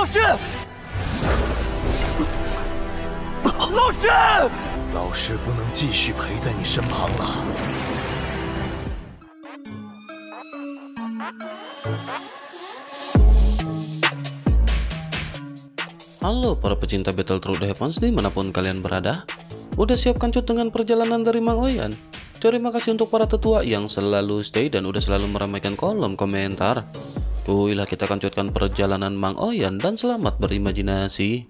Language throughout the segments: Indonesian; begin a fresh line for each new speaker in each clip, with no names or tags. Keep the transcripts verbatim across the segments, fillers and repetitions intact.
师，老师，
老师不能继续陪在你身旁了。
Halo para pecinta Battle Through the Heavens dimanapun kalian berada. Udah siap kancut dengan perjalanan dari Mang Oyan? Terima kasih untuk para tetua yang selalu stay dan udah selalu meramaikan kolom komentar. Kuilah kita kancutkan perjalanan Mang Oyan dan selamat berimajinasi.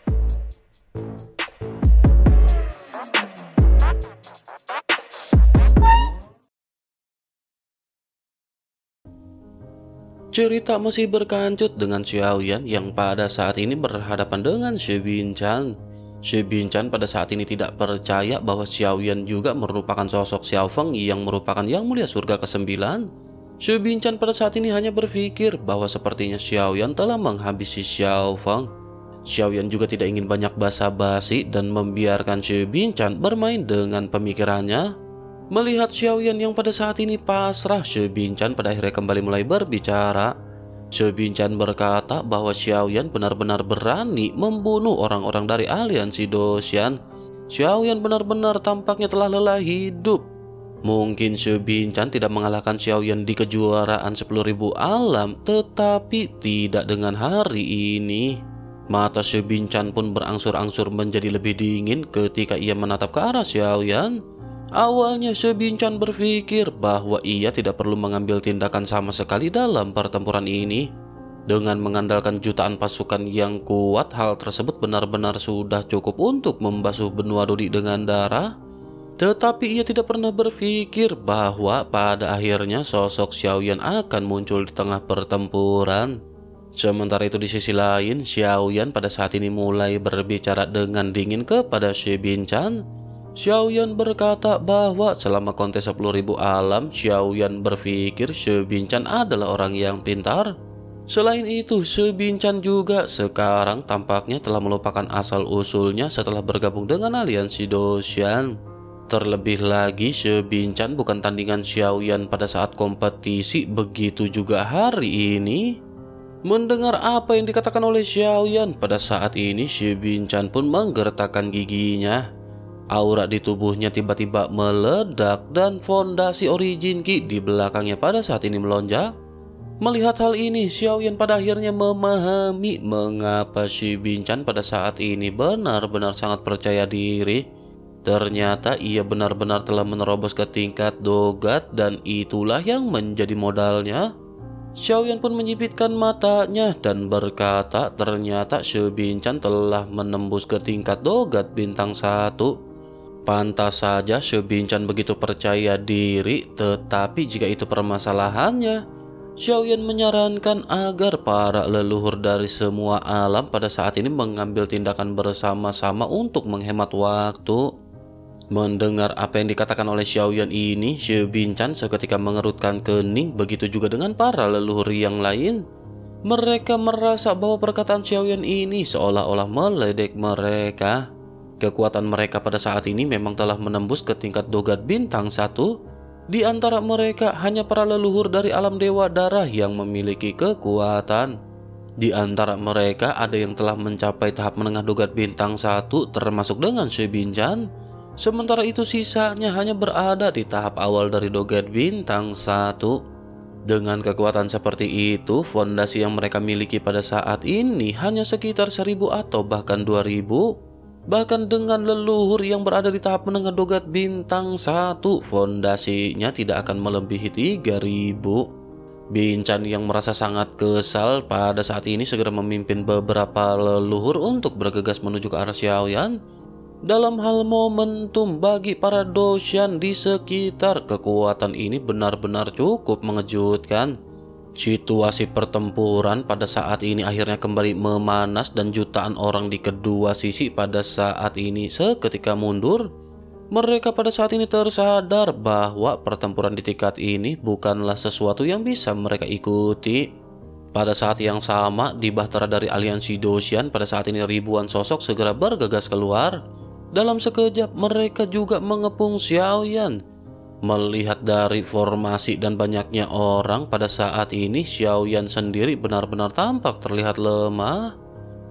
Cerita masih berkancut dengan Xiaoyan yang pada saat ini berhadapan dengan Xie Binchan. Xie Binchan pada saat ini tidak percaya bahwa Xiaoyan juga merupakan sosok Xiao Feng yang merupakan yang mulia surga kesembilan. Xie Binchan pada saat ini hanya berpikir bahwa sepertinya Xiaoyan telah menghabisi Xiao Feng. Xiaoyan juga tidak ingin banyak basa-basi dan membiarkan Xie Binchan bermain dengan pemikirannya. Melihat Xiaoyan yang pada saat ini pasrah, Xie Binchan pada akhirnya kembali mulai berbicara. Xie Binchan berkata bahwa Xiaoyan benar-benar berani membunuh orang-orang dari aliansi Doshan. Xiaoyan benar-benar tampaknya telah lelah hidup. Mungkin Xie Binchan tidak mengalahkan Xiaoyan di kejuaraan sepuluh ribu alam, tetapi tidak dengan hari ini. Mata Xie Binchan pun berangsur-angsur menjadi lebih dingin ketika ia menatap ke arah Xiaoyan. Awalnya Xie Binchan berpikir bahwa ia tidak perlu mengambil tindakan sama sekali dalam pertempuran ini. Dengan mengandalkan jutaan pasukan yang kuat, hal tersebut benar-benar sudah cukup untuk membasuh benua Dodi dengan darah. Tetapi ia tidak pernah berpikir bahwa pada akhirnya sosok Xiaoyan akan muncul di tengah pertempuran. Sementara itu di sisi lain, Xiaoyan pada saat ini mulai berbicara dengan dingin kepada Xie Binchan. Xiaoyan berkata bahwa selama kontes sepuluh ribu alam, Xiaoyan berpikir Xie Binchan adalah orang yang pintar. Selain itu, Xie Binchan juga sekarang tampaknya telah melupakan asal-usulnya setelah bergabung dengan aliansi Doshan. Terlebih lagi, Xie Binchan bukan tandingan Xiaoyan pada saat kompetisi, begitu juga hari ini. Mendengar apa yang dikatakan oleh Xiaoyan, pada saat ini Xie Binchan pun menggertakkan giginya. Aura di tubuhnya tiba-tiba meledak dan fondasi Origin Ki di belakangnya pada saat ini melonjak. Melihat hal ini, Xiaoyan pada akhirnya memahami mengapa Xie Binchan pada saat ini benar-benar sangat percaya diri. Ternyata ia benar-benar telah menerobos ke tingkat Dogat dan itulah yang menjadi modalnya. Xiaoyan pun menyipitkan matanya dan berkata ternyata Xie Binchan telah menembus ke tingkat Dogat bintang satu. Pantas saja Xie Binchan begitu percaya diri, tetapi jika itu permasalahannya, Xiaoyan menyarankan agar para leluhur dari semua alam pada saat ini mengambil tindakan bersama-sama untuk menghemat waktu. Mendengar apa yang dikatakan oleh Xiaoyan ini, Xie Binchan seketika mengerutkan kening, begitu juga dengan para leluhur yang lain. Mereka merasa bahwa perkataan Xiaoyan ini seolah-olah meledek mereka. Kekuatan mereka pada saat ini memang telah menembus ke tingkat Dogat bintang satu. Di antara mereka hanya para leluhur dari alam dewa darah yang memiliki kekuatan. Di antara mereka ada yang telah mencapai tahap menengah Dogat bintang satu termasuk dengan Xie Binchan. Sementara itu sisanya hanya berada di tahap awal dari Dogat bintang satu. Dengan kekuatan seperti itu, fondasi yang mereka miliki pada saat ini hanya sekitar seribu atau bahkan dua ribu. Bahkan dengan leluhur yang berada di tahap menengah Dogat bintang satu, fondasinya tidak akan melebihi tiga ribu. Binchan yang merasa sangat kesal pada saat ini segera memimpin beberapa leluhur untuk bergegas menuju ke arah Xiaoyan. Dalam hal momentum bagi para Doshan di sekitar kekuatan ini benar-benar cukup mengejutkan. Situasi pertempuran pada saat ini akhirnya kembali memanas dan jutaan orang di kedua sisi pada saat ini seketika mundur. Mereka pada saat ini tersadar bahwa pertempuran di tingkat ini bukanlah sesuatu yang bisa mereka ikuti. Pada saat yang sama, di bahtera dari aliansi Doshan pada saat ini ribuan sosok segera bergegas keluar. Dalam sekejap mereka juga mengepung Xiaoyan. Melihat dari formasi dan banyaknya orang pada saat ini, Xiaoyan sendiri benar-benar tampak terlihat lemah.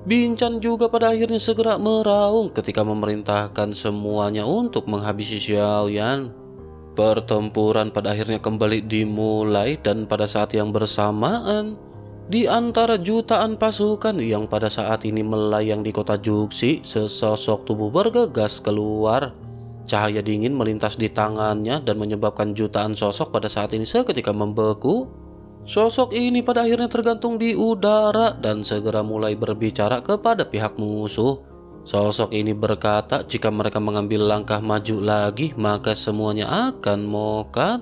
Binchan juga pada akhirnya segera meraung ketika memerintahkan semuanya untuk menghabisi Xiaoyan. Pertempuran pada akhirnya kembali dimulai dan pada saat yang bersamaan, di antara jutaan pasukan yang pada saat ini melayang di kota Juxi, sesosok tubuh bergegas keluar. Cahaya dingin melintas di tangannya dan menyebabkan jutaan sosok pada saat ini seketika membeku. Sosok ini pada akhirnya tergantung di udara dan segera mulai berbicara kepada pihak musuh. Sosok ini berkata jika mereka mengambil langkah maju lagi maka semuanya akan mokat.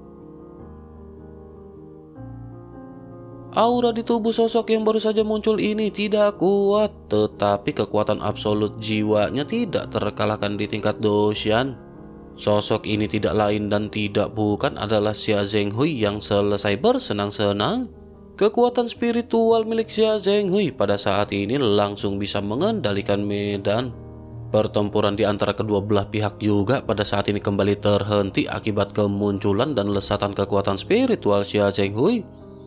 Aura di tubuh sosok yang baru saja muncul ini tidak kuat, tetapi kekuatan absolut jiwanya tidak terkalahkan di tingkat Doshan. Sosok ini tidak lain dan tidak bukan adalah Xia Zhenghui yang selesai bersenang-senang. Kekuatan spiritual milik Xia Zhenghui pada saat ini langsung bisa mengendalikan medan. Pertempuran di antara kedua belah pihak juga pada saat ini kembali terhenti akibat kemunculan dan lesatan kekuatan spiritual Xia Zhenghui.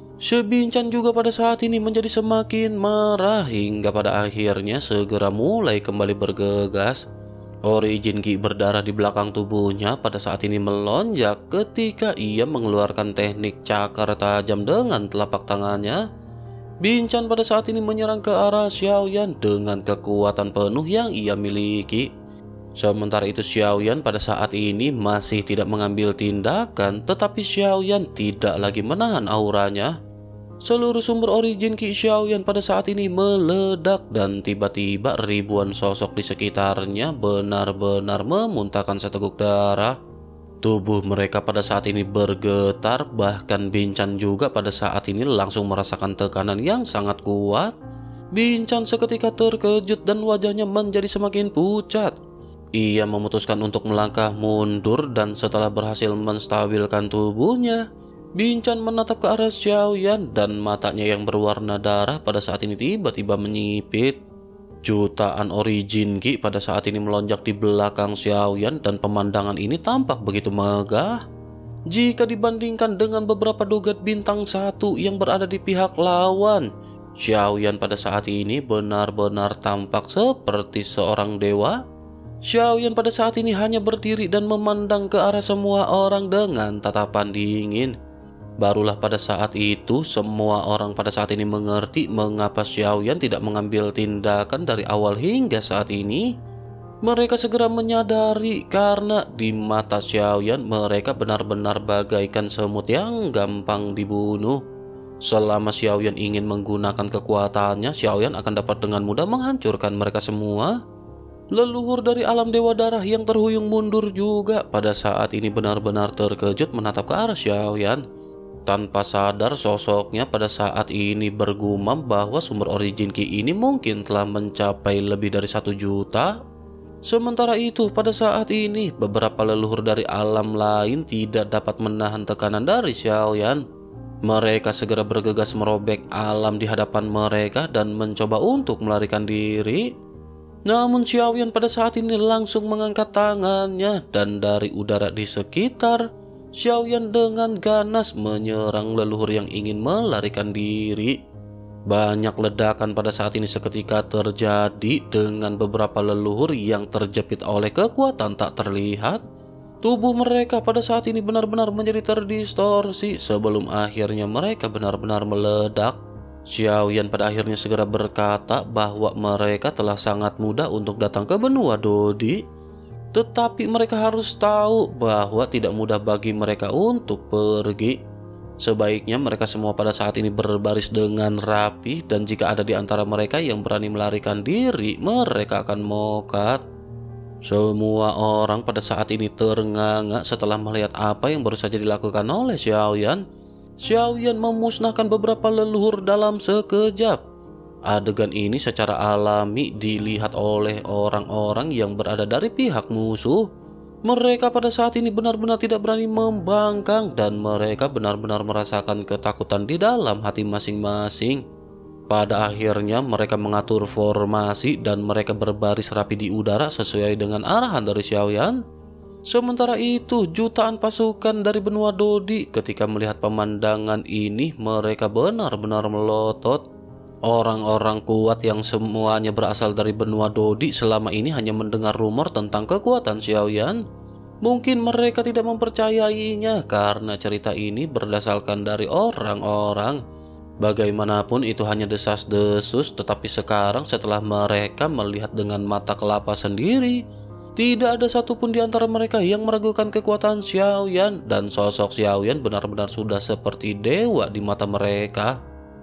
Binchan juga pada saat ini menjadi semakin marah hingga pada akhirnya segera mulai kembali bergegas. Origin Ki berdarah di belakang tubuhnya pada saat ini melonjak ketika ia mengeluarkan teknik cakar tajam dengan telapak tangannya. Binchan pada saat ini menyerang ke arah Xiaoyan dengan kekuatan penuh yang ia miliki. Sementara itu Xiaoyan pada saat ini masih tidak mengambil tindakan, tetapi Xiaoyan tidak lagi menahan auranya. Seluruh sumber origin Ki Xiaoyan pada saat ini meledak dan tiba-tiba ribuan sosok di sekitarnya benar-benar memuntahkan seteguk darah. Tubuh mereka pada saat ini bergetar, bahkan Binchan juga pada saat ini langsung merasakan tekanan yang sangat kuat. Binchan seketika terkejut dan wajahnya menjadi semakin pucat. Ia memutuskan untuk melangkah mundur dan setelah berhasil menstabilkan tubuhnya, Binchan menatap ke arah Xiaoyan dan matanya yang berwarna darah pada saat ini tiba-tiba menyipit. Jutaan origin Ki pada saat ini melonjak di belakang Xiaoyan dan pemandangan ini tampak begitu megah. Jika dibandingkan dengan beberapa dogat bintang satu yang berada di pihak lawan, Xiaoyan pada saat ini benar-benar tampak seperti seorang dewa. Xiaoyan pada saat ini hanya berdiri dan memandang ke arah semua orang dengan tatapan dingin. Barulah pada saat itu semua orang pada saat ini mengerti mengapa Xiaoyan tidak mengambil tindakan dari awal hingga saat ini. Mereka segera menyadari karena di mata Xiaoyan mereka benar-benar bagaikan semut yang gampang dibunuh. Selama Xiaoyan ingin menggunakan kekuatannya, Xiaoyan akan dapat dengan mudah menghancurkan mereka semua. Leluhur dari alam dewa darah yang terhuyung mundur juga pada saat ini benar-benar terkejut menatap ke arah Xiaoyan. Tanpa sadar sosoknya pada saat ini bergumam bahwa sumber origin Ki ini mungkin telah mencapai lebih dari satu juta. Sementara itu pada saat ini beberapa leluhur dari alam lain tidak dapat menahan tekanan dari Xiaoyan. Mereka segera bergegas merobek alam di hadapan mereka dan mencoba untuk melarikan diri. Namun Xiaoyan pada saat ini langsung mengangkat tangannya dan dari udara di sekitar, Xiaoyan dengan ganas menyerang leluhur yang ingin melarikan diri. Banyak ledakan pada saat ini seketika terjadi dengan beberapa leluhur yang terjepit oleh kekuatan tak terlihat. Tubuh mereka pada saat ini benar-benar menjadi terdistorsi sebelum akhirnya mereka benar-benar meledak. Xiaoyan pada akhirnya segera berkata bahwa mereka telah sangat mudah untuk datang ke benua Dodi. Tetapi mereka harus tahu bahwa tidak mudah bagi mereka untuk pergi. Sebaiknya mereka semua pada saat ini berbaris dengan rapi dan jika ada di antara mereka yang berani melarikan diri, mereka akan mokat. Semua orang pada saat ini ternganga setelah melihat apa yang baru saja dilakukan oleh Xiaoyan. Xiaoyan memusnahkan beberapa leluhur dalam sekejap. Adegan ini secara alami dilihat oleh orang-orang yang berada dari pihak musuh. Mereka pada saat ini benar-benar tidak berani membangkang dan mereka benar-benar merasakan ketakutan di dalam hati masing-masing. Pada akhirnya mereka mengatur formasi dan mereka berbaris rapi di udara sesuai dengan arahan dari Xiaoyan. Sementara itu jutaan pasukan dari benua Dodi ketika melihat pemandangan ini mereka benar-benar melotot. Orang-orang kuat yang semuanya berasal dari benua Dodi selama ini hanya mendengar rumor tentang kekuatan Xiaoyan. Mungkin mereka tidak mempercayainya karena cerita ini berdasarkan dari orang-orang. Bagaimanapun itu hanya desas-desus, tetapi sekarang setelah mereka melihat dengan mata kelapa sendiri, tidak ada satupun di antara mereka yang meragukan kekuatan Xiaoyan, dan sosok Xiaoyan benar-benar sudah seperti dewa di mata mereka.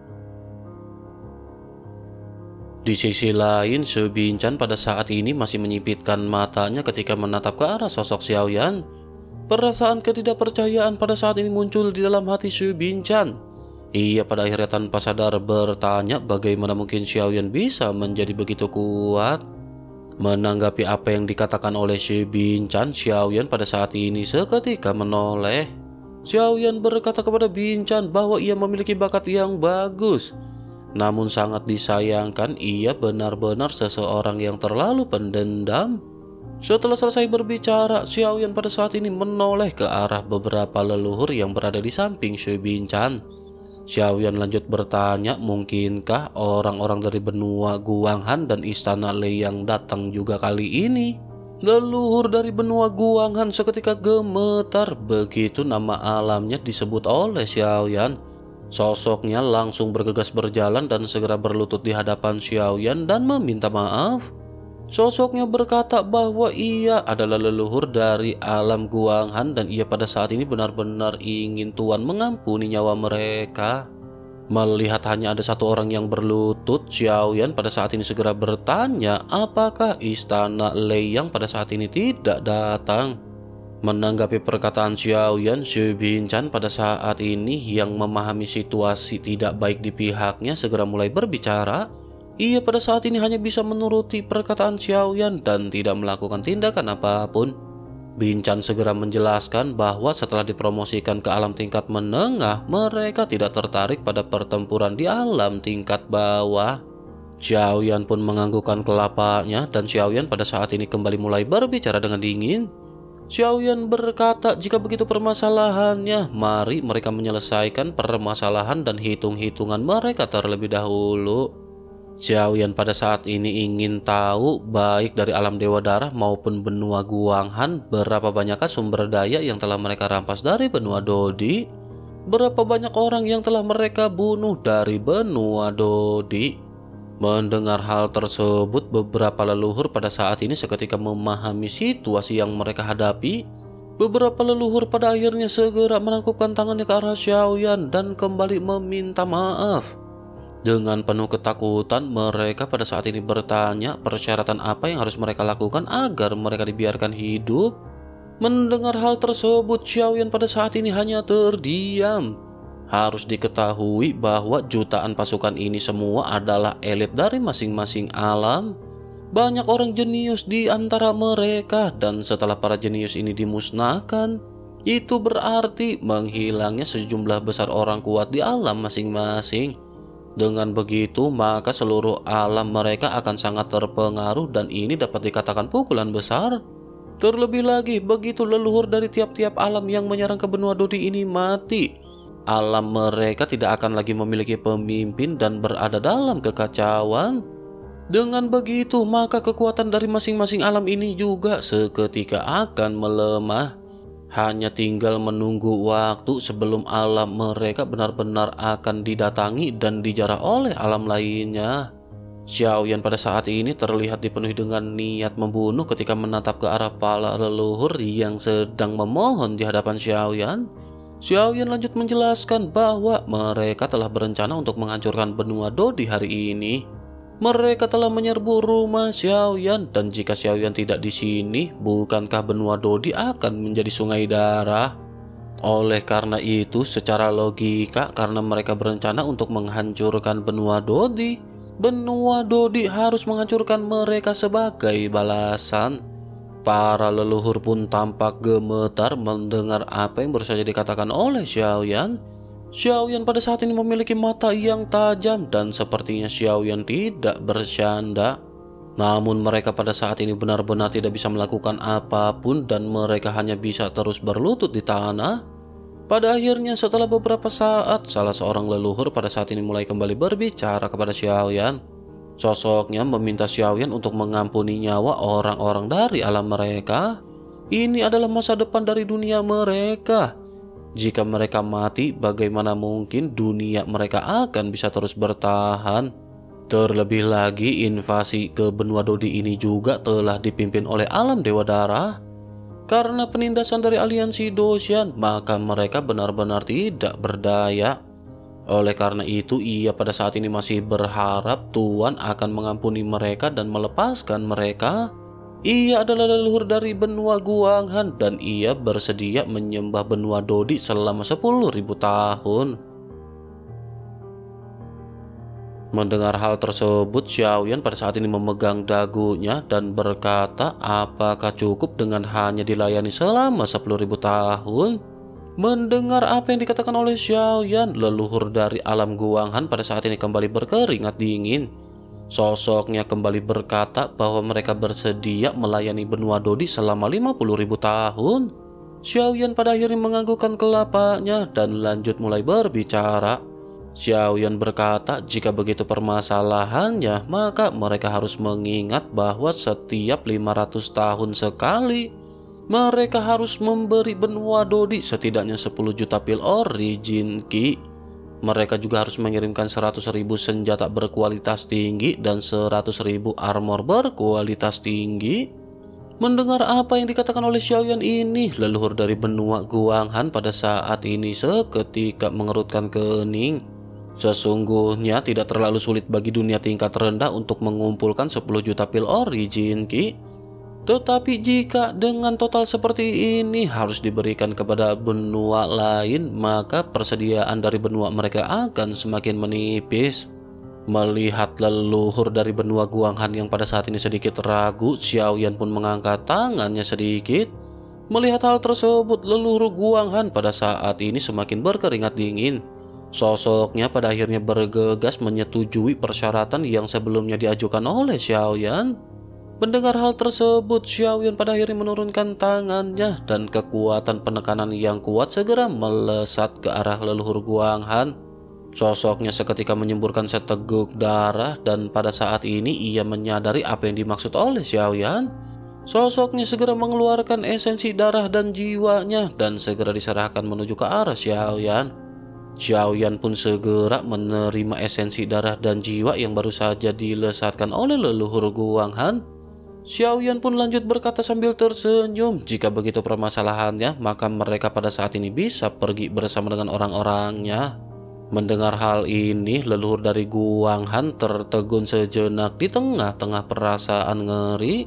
Di sisi lain, Su Binchan pada saat ini masih menyipitkan matanya ketika menatap ke arah sosok Xiaoyan. Perasaan ketidakpercayaan pada saat ini muncul di dalam hati Su Binchan. Ia pada akhirnya tanpa sadar bertanya bagaimana mungkin Xiaoyan bisa menjadi begitu kuat. Menanggapi apa yang dikatakan oleh Su Binchan, Xiaoyan pada saat ini seketika menoleh. Xiaoyan berkata kepada Binchan bahwa ia memiliki bakat yang bagus. Namun sangat disayangkan ia benar-benar seseorang yang terlalu pendendam. Setelah selesai berbicara, Xiaoyan pada saat ini menoleh ke arah beberapa leluhur yang berada di samping Su Binchan. Xiaoyan lanjut bertanya, mungkinkah orang-orang dari benua Guanghan dan istana Lei yang datang juga kali ini? Leluhur dari benua Guanghan seketika gemetar begitu nama alamnya disebut oleh Xiaoyan. Sosoknya langsung bergegas berjalan dan segera berlutut di hadapan Xiaoyan dan meminta maaf. Sosoknya berkata bahwa ia adalah leluhur dari alam Guanghan dan ia pada saat ini benar-benar ingin Tuan mengampuni nyawa mereka. Melihat hanya ada satu orang yang berlutut, Xiaoyan pada saat ini segera bertanya apakah istana Lei yang pada saat ini tidak datang. Menanggapi perkataan Xiaoyan, Su Binchan pada saat ini yang memahami situasi tidak baik di pihaknya segera mulai berbicara. Ia pada saat ini hanya bisa menuruti perkataan Xiaoyan dan tidak melakukan tindakan apapun. Binchan segera menjelaskan bahwa setelah dipromosikan ke alam tingkat menengah, mereka tidak tertarik pada pertempuran di alam tingkat bawah. Xiaoyan pun menganggukkan kelapanya dan Xiaoyan pada saat ini kembali mulai berbicara dengan dingin. Xiaoyan berkata, jika begitu permasalahannya, mari mereka menyelesaikan permasalahan dan hitung-hitungan mereka terlebih dahulu. Xiaoyan pada saat ini ingin tahu baik dari alam Dewa Darah maupun benua Guanghan berapa banyakkah sumber daya yang telah mereka rampas dari benua Dodi, berapa banyak orang yang telah mereka bunuh dari benua Dodi. Mendengar hal tersebut, beberapa leluhur pada saat ini seketika memahami situasi yang mereka hadapi. Beberapa leluhur pada akhirnya segera menangkupkan tangannya ke arah Xiaoyan dan kembali meminta maaf. Dengan penuh ketakutan, mereka pada saat ini bertanya persyaratan apa yang harus mereka lakukan agar mereka dibiarkan hidup. Mendengar hal tersebut, Xiaoyan pada saat ini hanya terdiam. Harus diketahui bahwa jutaan pasukan ini semua adalah elit dari masing-masing alam. Banyak orang jenius di antara mereka dan setelah para jenius ini dimusnahkan, itu berarti menghilangnya sejumlah besar orang kuat di alam masing-masing. Dengan begitu, maka seluruh alam mereka akan sangat terpengaruh dan ini dapat dikatakan pukulan besar. Terlebih lagi, begitu leluhur dari tiap-tiap alam yang menyerang ke benua Dodi ini mati, alam mereka tidak akan lagi memiliki pemimpin dan berada dalam kekacauan. Dengan begitu, maka kekuatan dari masing-masing alam ini juga seketika akan melemah. Hanya tinggal menunggu waktu sebelum alam mereka benar-benar akan didatangi dan dijarah oleh alam lainnya. Xiaoyan pada saat ini terlihat dipenuhi dengan niat membunuh ketika menatap ke arah para leluhur yang sedang memohon di hadapan Xiaoyan. Xiaoyan lanjut menjelaskan bahwa mereka telah berencana untuk menghancurkan benua Dodi hari ini. Mereka telah menyerbu rumah Xiaoyan dan jika Xiaoyan tidak di sini, bukankah benua Dodi akan menjadi sungai darah? Oleh karena itu, secara logika, karena mereka berencana untuk menghancurkan benua Dodi, benua Dodi harus menghancurkan mereka sebagai balasan. Para leluhur pun tampak gemetar mendengar apa yang baru saja dikatakan oleh Xiaoyan. Xiaoyan pada saat ini memiliki mata yang tajam dan sepertinya Xiaoyan tidak bercanda. Namun mereka pada saat ini benar-benar tidak bisa melakukan apapun dan mereka hanya bisa terus berlutut di tanah. Pada akhirnya setelah beberapa saat, salah seorang leluhur pada saat ini mulai kembali berbicara kepada Xiaoyan. Sosoknya meminta Xiaoyan untuk mengampuni nyawa orang-orang dari alam mereka. Ini adalah masa depan dari dunia mereka. Jika mereka mati, bagaimana mungkin dunia mereka akan bisa terus bertahan? Terlebih lagi, invasi ke benua Dodi ini juga telah dipimpin oleh alam Dewa Darah. Karena penindasan dari aliansi Doshan, maka mereka benar-benar tidak berdaya. Oleh karena itu, ia pada saat ini masih berharap Tuan akan mengampuni mereka dan melepaskan mereka. Ia adalah leluhur dari benua Guanghan dan ia bersedia menyembah benua Dodi selama sepuluh ribu tahun. Mendengar hal tersebut, Xiaoyan pada saat ini memegang dagunya dan berkata, apakah cukup dengan hanya dilayani selama sepuluh ribu tahun? Mendengar apa yang dikatakan oleh Xiaoyan, leluhur dari alam Guanghan pada saat ini kembali berkeringat dingin. Sosoknya kembali berkata bahwa mereka bersedia melayani benua Dodi selama lima puluh ribu tahun. Xiaoyan pada akhirnya menganggukkan kelapanya dan lanjut mulai berbicara. Xiaoyan berkata, jika begitu permasalahannya, maka mereka harus mengingat bahwa setiap lima ratus tahun sekali mereka harus memberi benua Dodi setidaknya sepuluh juta pil origin ki. Mereka juga harus mengirimkan seratus ribu senjata berkualitas tinggi dan seratus ribu armor berkualitas tinggi. Mendengar apa yang dikatakan oleh Xiaoyan ini, leluhur dari benua Guanghan pada saat ini seketika mengerutkan kening. Sesungguhnya tidak terlalu sulit bagi dunia tingkat rendah untuk mengumpulkan sepuluh juta pil origin ki. Tetapi jika dengan total seperti ini harus diberikan kepada benua lain, maka persediaan dari benua mereka akan semakin menipis. Melihat leluhur dari benua Guanghan yang pada saat ini sedikit ragu, Xiaoyan pun mengangkat tangannya sedikit. Melihat hal tersebut, leluhur Guanghan pada saat ini semakin berkeringat dingin. Sosoknya pada akhirnya bergegas menyetujui persyaratan yang sebelumnya diajukan oleh Xiaoyan. Mendengar hal tersebut, Xiaoyan pada akhirnya menurunkan tangannya dan kekuatan penekanan yang kuat segera melesat ke arah leluhur Guanghan. Sosoknya seketika menyemburkan seteguk darah dan pada saat ini ia menyadari apa yang dimaksud oleh Xiaoyan. Sosoknya segera mengeluarkan esensi darah dan jiwanya dan segera diserahkan menuju ke arah Xiaoyan. Xiaoyan pun segera menerima esensi darah dan jiwa yang baru saja dilesatkan oleh leluhur Guanghan. Xiaoyan pun lanjut berkata sambil tersenyum, jika begitu permasalahannya, maka mereka pada saat ini bisa pergi bersama dengan orang-orangnya. Mendengar hal ini, leluhur dari Guanghan tertegun sejenak di tengah-tengah perasaan ngeri.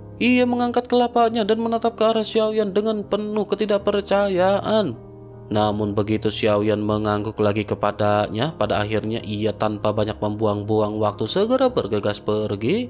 Ia mengangkat kelapanya dan menatap ke arah Xiaoyan dengan penuh ketidakpercayaan. Namun begitu Xiaoyan mengangguk lagi kepadanya, pada akhirnya ia tanpa banyak membuang-buang waktu segera bergegas pergi.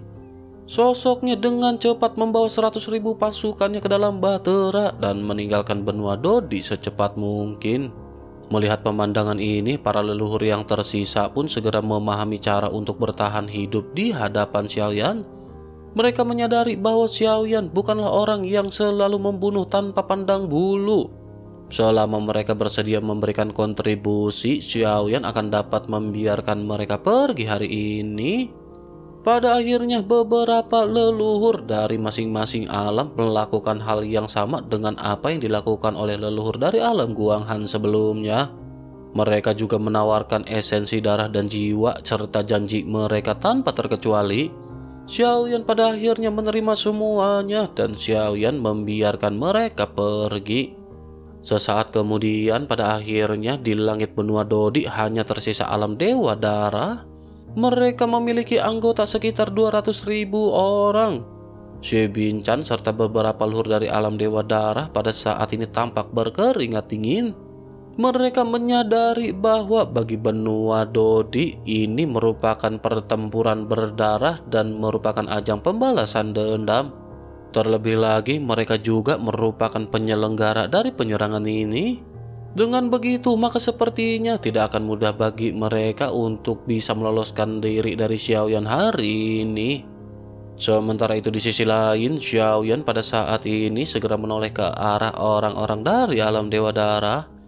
Sosoknya dengan cepat membawa seratus ribu pasukannya ke dalam bahtera dan meninggalkan benua Dodi secepat mungkin. Melihat pemandangan ini, para leluhur yang tersisa pun segera memahami cara untuk bertahan hidup di hadapan Xiaoyan. Mereka menyadari bahwa Xiaoyan bukanlah orang yang selalu membunuh tanpa pandang bulu. Selama mereka bersedia memberikan kontribusi, Xiaoyan akan dapat membiarkan mereka pergi hari ini. Pada akhirnya beberapa leluhur dari masing-masing alam melakukan hal yang sama dengan apa yang dilakukan oleh leluhur dari alam Guanghan sebelumnya. Mereka juga menawarkan esensi darah dan jiwa serta janji mereka tanpa terkecuali. Xiaoyan pada akhirnya menerima semuanya dan Xiaoyan membiarkan mereka pergi. Sesaat kemudian pada akhirnya di langit benua Dodi hanya tersisa alam Dewa Darah. Mereka memiliki anggota sekitar dua ratus ribu orang. Xie Binchan serta beberapa leluhur dari alam Dewa Darah pada saat ini tampak berkeringat dingin. Mereka menyadari bahwa bagi benua Dodi ini merupakan pertempuran berdarah dan merupakan ajang pembalasan dendam. Terlebih lagi mereka juga merupakan penyelenggara dari penyerangan ini. Dengan begitu maka sepertinya tidak akan mudah bagi mereka untuk bisa meloloskan diri dari Xiaoyan hari ini. Sementara itu di sisi lain, Xiaoyan pada saat ini segera menoleh ke arah orang-orang dari alam Dewa Darah.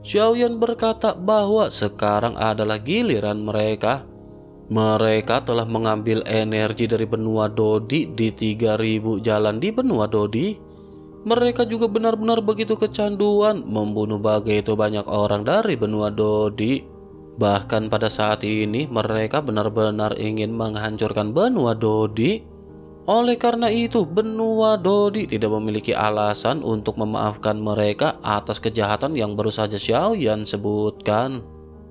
Xiaoyan berkata bahwa sekarang adalah giliran mereka. Mereka telah mengambil energi dari benua Dodi di tiga ribu jalan di benua Dodi. Mereka juga benar-benar begitu kecanduan membunuh begitu banyak orang dari benua Dodi. Bahkan pada saat ini mereka benar-benar ingin menghancurkan benua Dodi. Oleh karena itu, benua Dodi tidak memiliki alasan untuk memaafkan mereka atas kejahatan yang baru saja Xiaoyan sebutkan.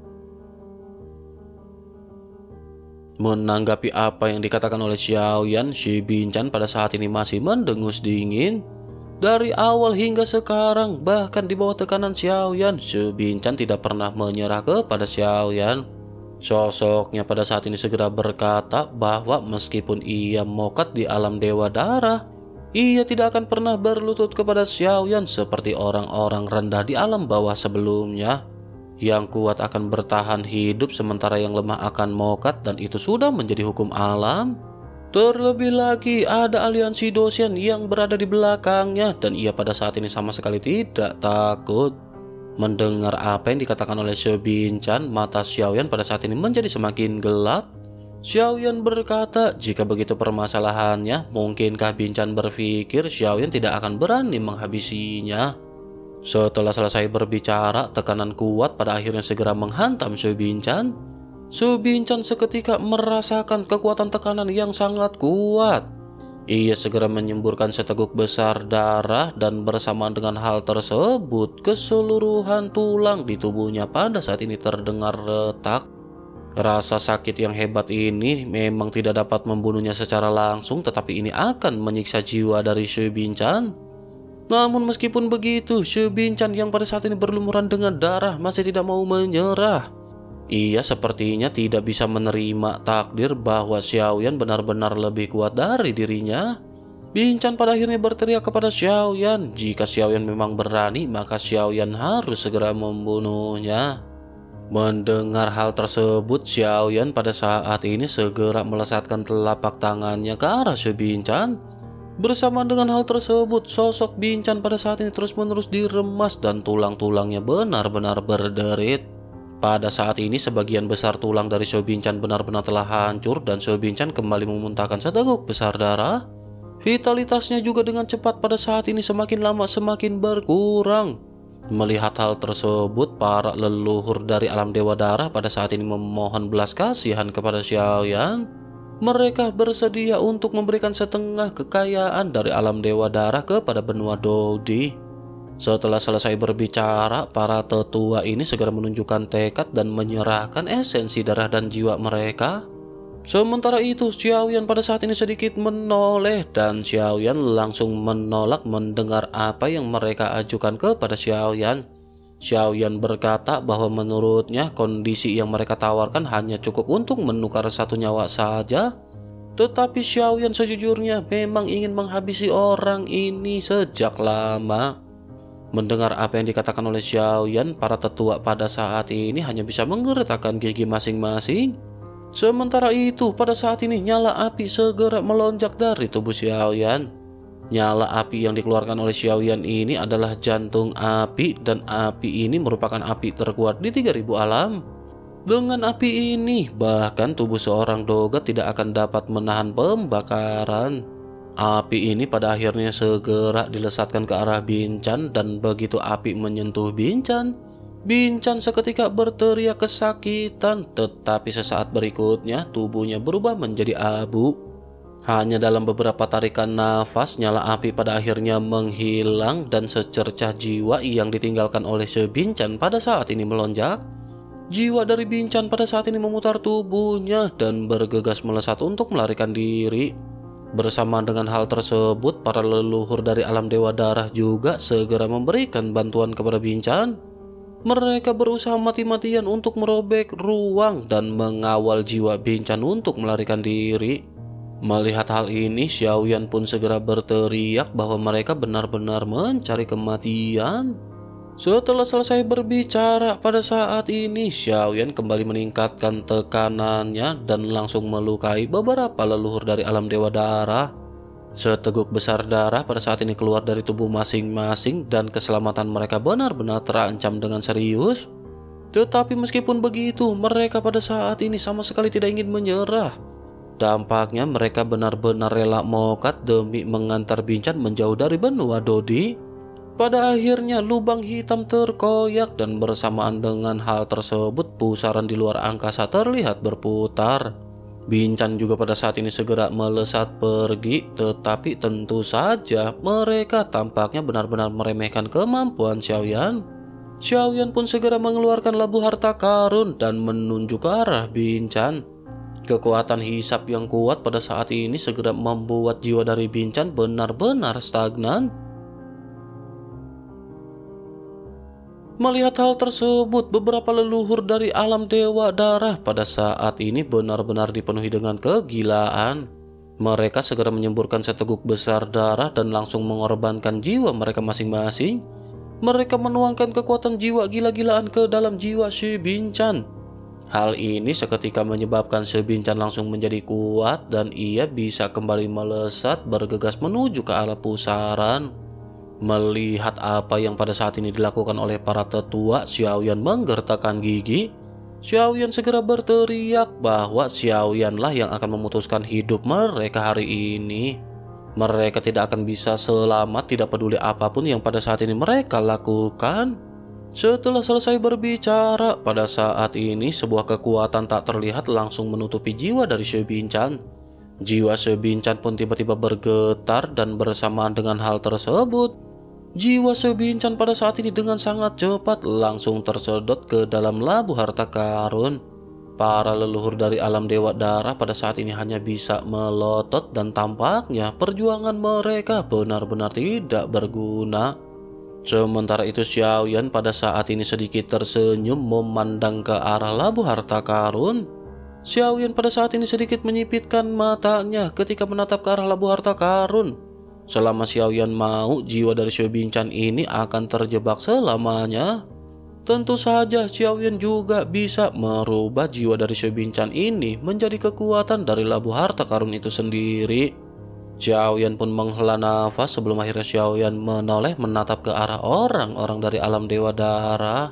Menanggapi apa yang dikatakan oleh Xiaoyan, Xu Binchan pada saat ini masih mendengus dingin. Dari awal hingga sekarang, bahkan di bawah tekanan Xiaoyan, Xu Binchan tidak pernah menyerah kepada Xiaoyan. Sosoknya pada saat ini segera berkata bahwa meskipun ia mokat di alam Dewa Darah, ia tidak akan pernah berlutut kepada Xiaoyan seperti orang-orang rendah di alam bawah sebelumnya. Yang kuat akan bertahan hidup sementara yang lemah akan mokat, dan itu sudah menjadi hukum alam. Terlebih lagi ada aliansi Dosian yang berada di belakangnya, dan ia pada saat ini sama sekali tidak takut. Mendengar apa yang dikatakan oleh Xu Binchan, mata Xiaoyan pada saat ini menjadi semakin gelap. Xiaoyan berkata, jika begitu permasalahannya, mungkinkah Binchan berpikir Xiaoyan tidak akan berani menghabisinya? Setelah selesai berbicara, tekanan kuat pada akhirnya segera menghantam Xu Binchan. Xu Binchan seketika merasakan kekuatan tekanan yang sangat kuat. Ia segera menyemburkan seteguk besar darah, dan bersamaan dengan hal tersebut, keseluruhan tulang di tubuhnya pada saat ini terdengar retak. Rasa sakit yang hebat ini memang tidak dapat membunuhnya secara langsung, tetapi ini akan menyiksa jiwa dari Xu Binchan. Namun meskipun begitu, Xu Binchan yang pada saat ini berlumuran dengan darah masih tidak mau menyerah. Ia sepertinya tidak bisa menerima takdir bahwa Xiaoyan benar-benar lebih kuat dari dirinya. Binchan pada akhirnya berteriak kepada Xiaoyan, jika Xiaoyan memang berani, maka Xiaoyan harus segera membunuhnya. Mendengar hal tersebut, Xiaoyan pada saat ini segera melesatkan telapak tangannya ke arah Xu Binchan. Bersamaan dengan hal tersebut, sosok Binchan pada saat ini terus-menerus diremas dan tulang-tulangnya benar-benar berderit. Pada saat ini sebagian besar tulang dari Xu Binchan benar-benar telah hancur, dan Xu Binchan kembali memuntahkan seteguk besar darah. Vitalitasnya juga dengan cepat pada saat ini semakin lama semakin berkurang. Melihat hal tersebut, para leluhur dari alam Dewa Darah pada saat ini memohon belas kasihan kepada Xiaoyan. Mereka bersedia untuk memberikan setengah kekayaan dari alam Dewa Darah kepada benua Dodi. Setelah selesai berbicara, para tetua ini segera menunjukkan tekad dan menyerahkan esensi darah dan jiwa mereka. Sementara itu, Xiaoyan pada saat ini sedikit menoleh, dan Xiaoyan langsung menolak mendengar apa yang mereka ajukan kepada Xiaoyan. Xiaoyan berkata bahwa menurutnya kondisi yang mereka tawarkan hanya cukup untuk menukar satu nyawa saja. Tetapi Xiaoyan sejujurnya memang ingin menghabisi orang ini sejak lama. Mendengar apa yang dikatakan oleh Xiaoyan, para tetua pada saat ini hanya bisa menggeretakkan gigi masing-masing. Sementara itu, pada saat ini nyala api segera melonjak dari tubuh Xiaoyan. Nyala api yang dikeluarkan oleh Xiaoyan ini adalah jantung api, dan api ini merupakan api terkuat di tiga ribu alam. Dengan api ini, bahkan tubuh seorang dogat tidak akan dapat menahan pembakaran. Api ini pada akhirnya segera dilesatkan ke arah Binchan, dan begitu api menyentuh Binchan, Binchan seketika berteriak kesakitan, tetapi sesaat berikutnya tubuhnya berubah menjadi abu. Hanya dalam beberapa tarikan nafas, nyala api pada akhirnya menghilang, dan secercah jiwa yang ditinggalkan oleh Xu Binchan pada saat ini melonjak. Jiwa dari Binchan pada saat ini memutar tubuhnya dan bergegas melesat untuk melarikan diri. Bersamaan dengan hal tersebut, para leluhur dari alam Dewa Darah juga segera memberikan bantuan kepada Binchan. Mereka berusaha mati-matian untuk merobek ruang dan mengawal jiwa Binchan untuk melarikan diri. Melihat hal ini, Xiaoyan pun segera berteriak bahwa mereka benar-benar mencari kematian. Setelah selesai berbicara, pada saat ini Xiaoyan kembali meningkatkan tekanannya dan langsung melukai beberapa leluhur dari alam Dewa Darah. Seteguk besar darah pada saat ini keluar dari tubuh masing-masing dan keselamatan mereka benar-benar terancam dengan serius. Tetapi meskipun begitu, mereka pada saat ini sama sekali tidak ingin menyerah. Dampaknya mereka benar-benar rela mokat demi mengantar Binchan menjauh dari benua Dodi. Pada akhirnya lubang hitam terkoyak dan bersamaan dengan hal tersebut pusaran di luar angkasa terlihat berputar. Binchan juga pada saat ini segera melesat pergi, tetapi tentu saja mereka tampaknya benar-benar meremehkan kemampuan Xiaoyan. Xiaoyan pun segera mengeluarkan labu harta karun dan menunjuk ke arah Binchan. Kekuatan hisap yang kuat pada saat ini segera membuat jiwa dari Binchan benar-benar stagnan. Melihat hal tersebut, beberapa leluhur dari alam dewa darah pada saat ini benar-benar dipenuhi dengan kegilaan. Mereka segera menyemburkan seteguk besar darah dan langsung mengorbankan jiwa mereka masing-masing. Mereka menuangkan kekuatan jiwa gila-gilaan ke dalam jiwa Shi Binchan. Hal ini seketika menyebabkan Shi Binchan langsung menjadi kuat dan ia bisa kembali melesat bergegas menuju ke arah pusaran. Melihat apa yang pada saat ini dilakukan oleh para tetua, Xiaoyan menggertakkan gigi. Xiaoyan segera berteriak bahwa Xiaoyanlah yang akan memutuskan hidup mereka hari ini. Mereka tidak akan bisa selamat tidak peduli apapun yang pada saat ini mereka lakukan. Setelah selesai berbicara, pada saat ini sebuah kekuatan tak terlihat langsung menutupi jiwa dari Shi Binchan. Jiwa Shi Binchan pun tiba-tiba bergetar dan bersamaan dengan hal tersebut, jiwa Shi Binchan pada saat ini dengan sangat cepat langsung tersedot ke dalam labu harta karun. Para leluhur dari alam dewa darah pada saat ini hanya bisa melotot dan tampaknya perjuangan mereka benar-benar tidak berguna. Sementara itu Xiaoyan pada saat ini sedikit tersenyum memandang ke arah labu harta karun. Xiaoyan pada saat ini sedikit menyipitkan matanya ketika menatap ke arah labu harta karun. Selama Xiaoyan mau, jiwa dari Shi Binchan ini akan terjebak selamanya. Tentu saja Xiaoyan juga bisa merubah jiwa dari Shi Binchan ini menjadi kekuatan dari labu harta karun itu sendiri. Xiaoyan pun menghela nafas sebelum akhirnya Xiaoyan menoleh menatap ke arah orang-orang dari alam dewa darah.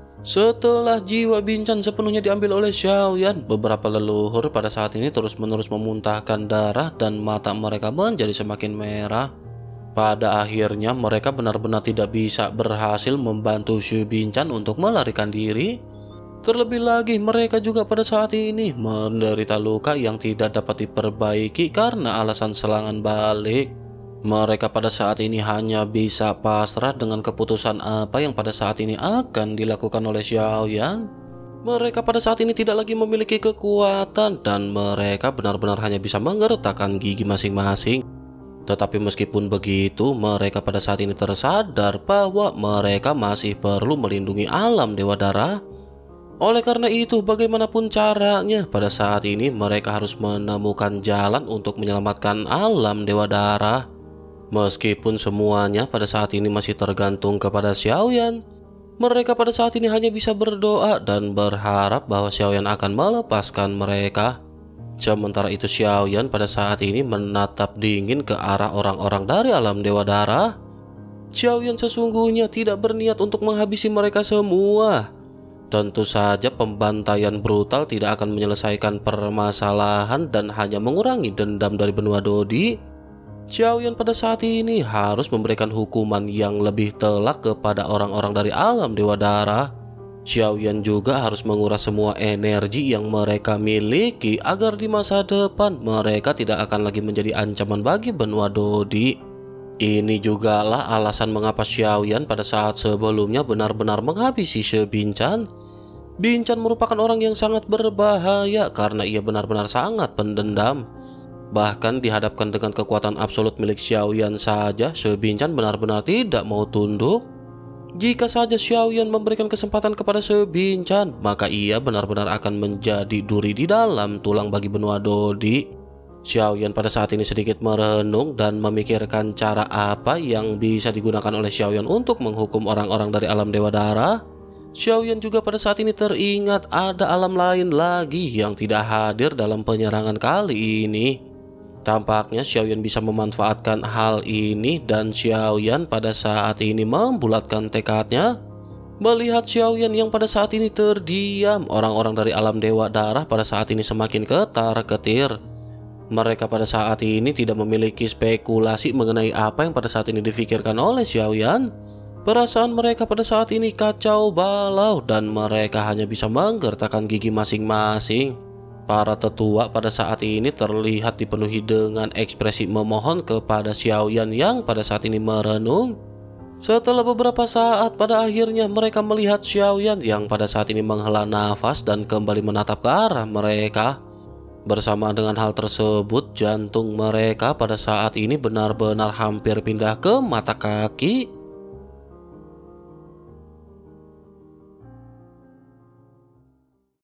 Setelah jiwa Binchan sepenuhnya diambil oleh Xiaoyan, beberapa leluhur pada saat ini terus-menerus memuntahkan darah dan mata mereka menjadi semakin merah. Pada akhirnya mereka benar-benar tidak bisa berhasil membantu Shi Binchan untuk melarikan diri. Terlebih lagi mereka juga pada saat ini menderita luka yang tidak dapat diperbaiki karena alasan serangan balik. Mereka pada saat ini hanya bisa pasrah dengan keputusan apa yang pada saat ini akan dilakukan oleh Xiaoyan. Mereka pada saat ini tidak lagi memiliki kekuatan dan mereka benar-benar hanya bisa menggertakkan gigi masing-masing. Tetapi meskipun begitu, mereka pada saat ini tersadar bahwa mereka masih perlu melindungi alam dewa darah. Oleh karena itu, bagaimanapun caranya, pada saat ini mereka harus menemukan jalan untuk menyelamatkan alam dewa darah. Meskipun semuanya pada saat ini masih tergantung kepada Xiaoyan, mereka pada saat ini hanya bisa berdoa dan berharap bahwa Xiaoyan akan melepaskan mereka. Sementara itu Xiaoyan pada saat ini menatap dingin ke arah orang-orang dari alam dewa darah. Xiaoyan sesungguhnya tidak berniat untuk menghabisi mereka semua. Tentu saja pembantaian brutal tidak akan menyelesaikan permasalahan dan hanya mengurangi dendam dari benua Dodi. Xiaoyan pada saat ini harus memberikan hukuman yang lebih telak kepada orang-orang dari alam dewa darah. Xiaoyan juga harus menguras semua energi yang mereka miliki agar di masa depan mereka tidak akan lagi menjadi ancaman bagi benua Dodi. Ini jugalah alasan mengapa Xiaoyan pada saat sebelumnya benar-benar menghabisi Shi Binchan. Binchan merupakan orang yang sangat berbahaya karena ia benar-benar sangat pendendam. Bahkan dihadapkan dengan kekuatan absolut milik Xiaoyan saja, Shi Binchan benar-benar tidak mau tunduk. Jika saja Xiaoyan memberikan kesempatan kepada Shi Binchan, maka ia benar-benar akan menjadi duri di dalam tulang bagi benua Dodi. Xiaoyan pada saat ini sedikit merenung dan memikirkan cara apa yang bisa digunakan oleh Xiaoyan untuk menghukum orang-orang dari alam dewa darah. Xiaoyan juga pada saat ini teringat ada alam lain lagi yang tidak hadir dalam penyerangan kali ini. Tampaknya Xiaoyan bisa memanfaatkan hal ini dan Xiaoyan pada saat ini membulatkan tekadnya. Melihat Xiaoyan yang pada saat ini terdiam, orang-orang dari alam Dewa Darah pada saat ini semakin ketar-ketir. Mereka pada saat ini tidak memiliki spekulasi mengenai apa yang pada saat ini difikirkan oleh Xiaoyan. Perasaan mereka pada saat ini kacau balau dan mereka hanya bisa menggertakkan gigi masing-masing. Para tetua pada saat ini terlihat dipenuhi dengan ekspresi memohon kepada Xiaoyan yang pada saat ini merenung. Setelah beberapa saat, pada akhirnya mereka melihat Xiaoyan yang pada saat ini menghela nafas dan kembali menatap ke arah mereka. Bersama dengan hal tersebut, jantung mereka pada saat ini benar-benar hampir pindah ke mata kaki.